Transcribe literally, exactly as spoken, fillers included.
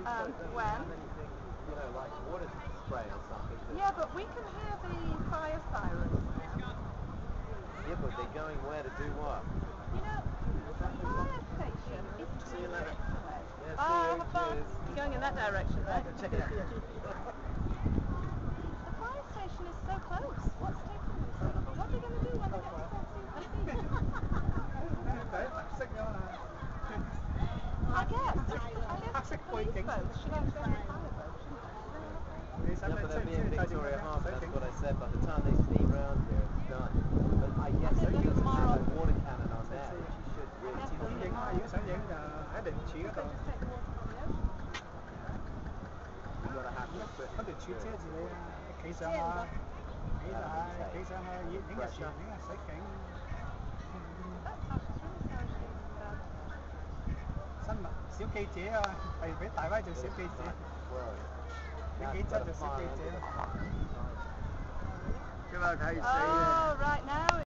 Um, when? You know, like water spray or something. Yeah, but we can hear the fire sirens now. Yeah, but they're going where to do what? You know, the fire station is two minutes away. Yeah, Oh, see you, have fun. cheers. You're going in that direction, right? Check it out. The fire station is so close. What's taking them so long? What are they going to do when they get to fourteen C? I guess. I guess the police boats should actually have a fire boat, shouldn't they? Yeah, but they'll be in Victoria Harbour, that's what I said. By the time they steam round here, it's done. But I guess he doesn't have a water cannon on there, which he should really. Yes, Muốn影啊, nếu想影就喺條柱嗰度。 Take the water from the ocean. You've got to have the equipment. 嗰條柱遮住你啊！你企上去，企就係企上去，影影個船，影個水景。 That's actually really sorry she was bad. 新聞小記者啊，係俾大威做小記者。你幾真做小記者？叫佢睇死你。 Oh, right now.